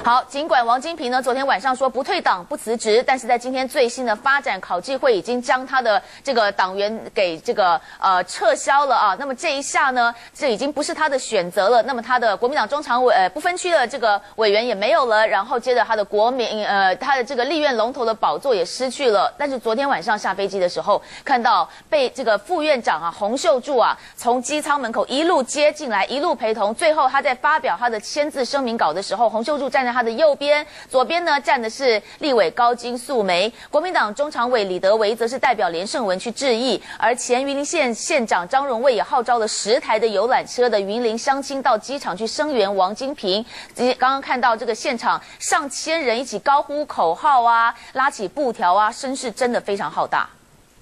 好，尽管王金平呢昨天晚上说不退党不辞职，但是在今天最新的发展，考纪会已经将他的这个党员给这个撤销了啊。那么这一下呢，这已经不是他的选择了。那么他的国民党中常委不分区的这个委员也没有了，然后接着他的他的这个立院龙头的宝座也失去了。但是昨天晚上下飞机的时候，看到被这个副院长洪秀柱从机舱门口一路接进来，一路陪同，最后他在发表他的签字声明稿的时候，洪秀柱站在他的右边，左边呢站的是立委高金素梅，国民党中常委李德维则是代表连胜文去致意，而前云林县县长张荣卫也号召了10台的游览车的云林乡亲到机场去声援王金平。刚刚看到这个现场上千人一起高呼口号拉起布条声势真的非常浩大。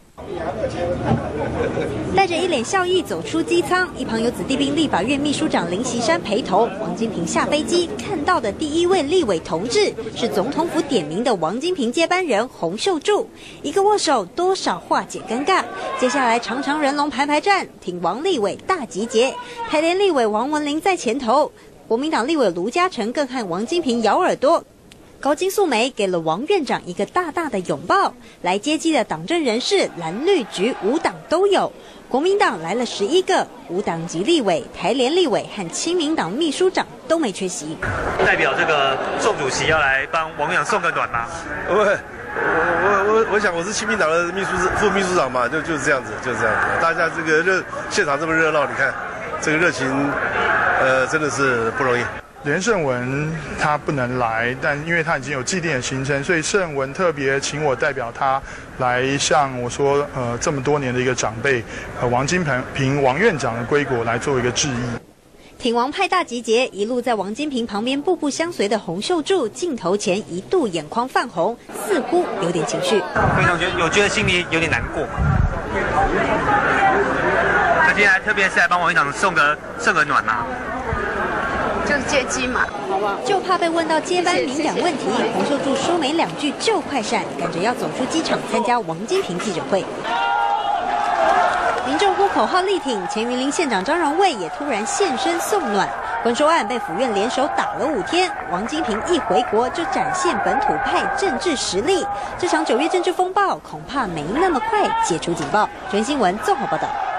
带着一脸笑意走出机舱，一旁有子弟兵立法院秘书长林锡山陪同。王金平下飞机看到的第一位立委同志是总统府点名的王金平接班人洪秀柱，一个握手多少化解尴尬。接下来长长人龙排排站，挺王立委大集结。台联立委王文玲在前头，国民党立委卢嘉诚更和王金平咬耳朵。高金素梅给了王院长一个大大的拥抱。来接机的党政人士蓝绿橘5党都有，国民党来了11个，5党籍立委、台联立委和亲民党秘书长都没缺席。 代表这个宋主席要来帮王院长送个暖吗？ 我想我是亲民党的副秘书长嘛，就是这样子，就是这样子。大家这个现场这么热闹，你看这个热情，真的是不容易。 连胜文他不能来，但因为他已经有既定的行程，所以胜文特别请我代表他来向我说，这么多年的一个长辈，王金平王院长的归国来做一个致意。 挺王派大集结，一路在王金平旁边步步相随的洪秀柱，镜头前一度眼眶泛红，似乎有点情绪。 非常觉得心里有点难过。那今天特别是来帮王院长送个暖吗？ 就是接机嘛，好不好？ 就怕被问到接班敏感问题，洪秀柱说没2句就快闪，赶着要走出机场参加王金平记者会。民众呼口号力挺，前云林县长张荣卫也突然现身送暖。关收案被府院联手打了5天，王金平一回国就展现本土派政治实力。这场9月政治风暴恐怕没那么快解除警报。全新闻综合报道。